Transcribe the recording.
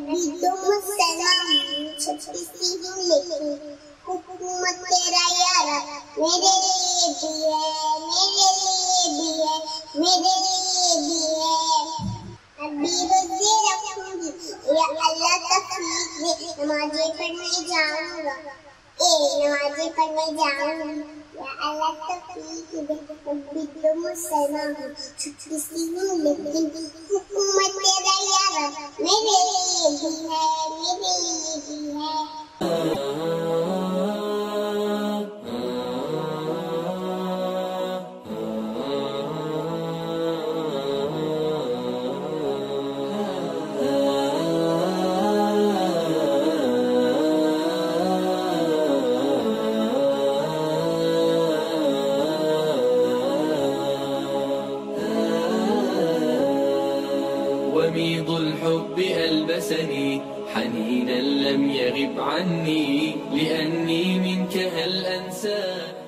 अभी तो मुसलमान छत्तीसी हूँ लेकिन हुकूमत तेरा यारा मेरे लिए भी है, मेरे लिए भी है, मेरे लिए भी है। अभी रोजे रखूंगी या अल्लाह तौफीक दे, नमाज़ें पढ़ने जाऊंगा, नमाज़ें पढ़ने जाऊंगी या अल्लाह तौफीक दे। अभी तो मुसलमान हूँ छत्तीसी हूँ लेकिन हुकूमत तेरा यारा मेरे लिए भी है, मेरे लिए भी है। وميض الحب ألبسني حنينا لم يغب عني، لأني منك هل أنسى